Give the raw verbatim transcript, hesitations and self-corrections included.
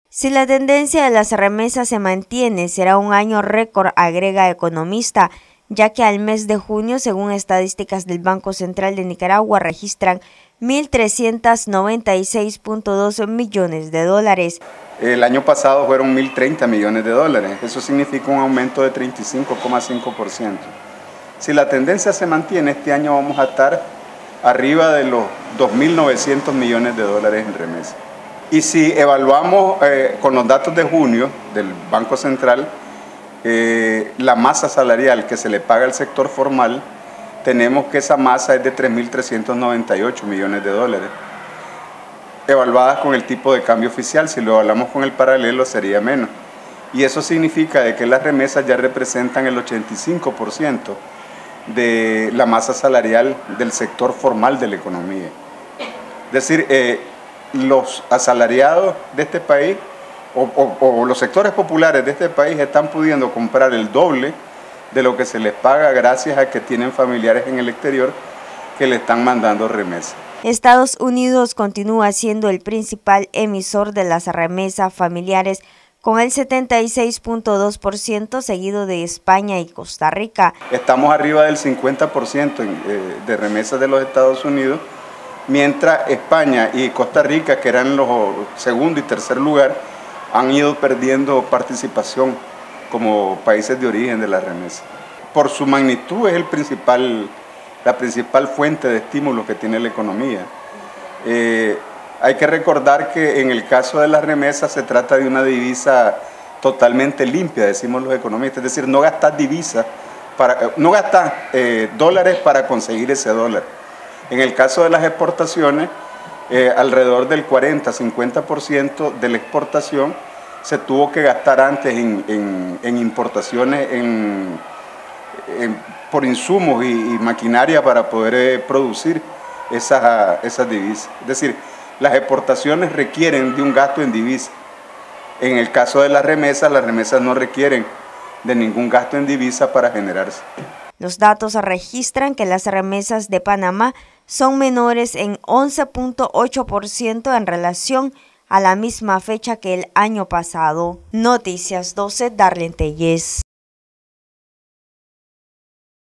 Si la tendencia de las remesas se mantiene, será un año récord, agrega economista, ya que al mes de junio, según estadísticas del Banco Central de Nicaragua, registran mil trescientos noventa y seis punto dos millones de dólares. El año pasado fueron mil treinta millones de dólares, eso significa un aumento de treinta y cinco coma cinco por ciento. Si la tendencia se mantiene, este año vamos a estar arriba de los dos mil novecientos millones de dólares en remesas. Y si evaluamos eh, con los datos de junio del Banco Central, eh, la masa salarial que se le paga al sector formal, tenemos que esa masa es de tres mil trescientos noventa y ocho millones de dólares. Evaluadas con el tipo de cambio oficial, si lo evaluamos con el paralelo sería menos. Y eso significa de que las remesas ya representan el ochenta y cinco por ciento de la masa salarial del sector formal de la economía. Es decir, eh, los asalariados de este país o, o, o los sectores populares de este país están pudiendo comprar el doble de lo que se les paga gracias a que tienen familiares en el exterior que le están mandando remesas. Estados Unidos continúa siendo el principal emisor de las remesas familiares con el setenta y seis punto dos por ciento, seguido de España y Costa Rica. Estamos arriba del cincuenta por ciento de remesas de los Estados Unidos, mientras España y Costa Rica, que eran los segundo y tercer lugar, han ido perdiendo participación como países de origen de la remesa. Por su magnitud es el principal, la principal fuente de estímulo que tiene la economía. Eh, hay que recordar que en el caso de las remesas se trata de una divisa totalmente limpia, decimos los economistas, es decir, no gastar divisas, para, no gastar eh, dólares para conseguir ese dólar. En el caso de las exportaciones, eh, alrededor del cuarenta a cincuenta por ciento de la exportación se tuvo que gastar antes en, en, en importaciones en, en, por insumos y, y maquinaria para poder eh, producir esas, esas divisas. Es decir, las exportaciones requieren de un gasto en divisas. En el caso de las remesas, las remesas no requieren de ningún gasto en divisa para generarse. Los datos registran que las remesas de Panamá son menores en once punto ocho por ciento en relación a la misma fecha que el año pasado. Noticias doce, Darlene Tellez.